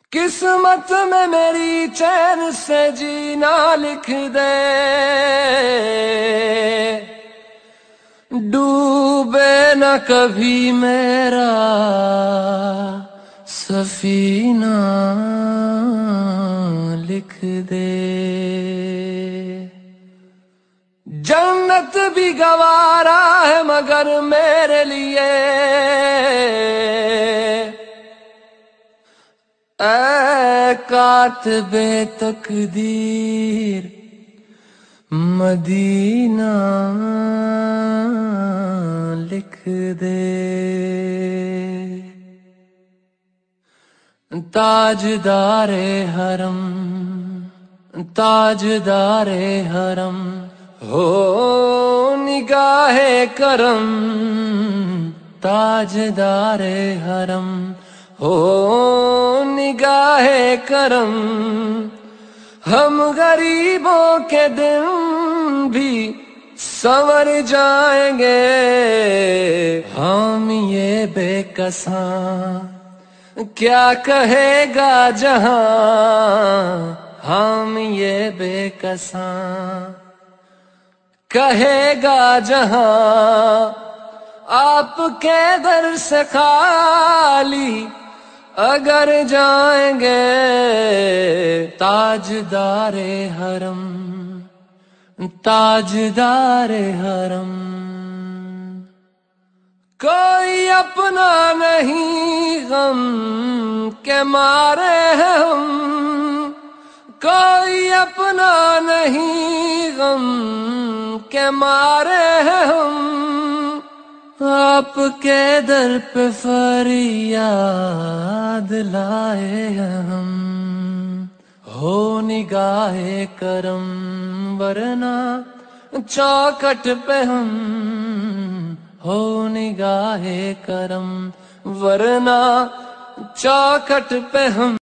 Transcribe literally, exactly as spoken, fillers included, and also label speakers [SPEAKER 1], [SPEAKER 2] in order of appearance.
[SPEAKER 1] قسمت میں میری چین سے جینا لکھ دے، ڈوبے نہ کبھی میرا سفینہ لکھ دے۔ جنت بھی گوارا ہے مگر میرے لیے، اے کاتب تقدیر مدینہ لکھ دے۔ تاجدار حرم تاجدار حرم ہو نگاہ کرم، تاجدار حرم ہو نگاہ کرم، ہم غریبوں کے دن بھی سنور جائیں گے، ہم یہ بے کساں کیا کہے گا جہاں، ہم یہ بے کساں کہے گا جہاں، آپ کے در سے خالی اگر جائیں گے، تاجدار حرم تاجدار حرم۔ کوئی اپنا نہیں غم کے مارے ہیں ہم، کوئی اپنا نہیں غم کے مارے ہیں ہم، آپ کے در پہ فریاد لائے ہیں ہم، ہو نگاہ کرم ورنہ چوکٹ پہ ہم، ہو نگاہ کرم ورنہ چوکٹ پہ ہم۔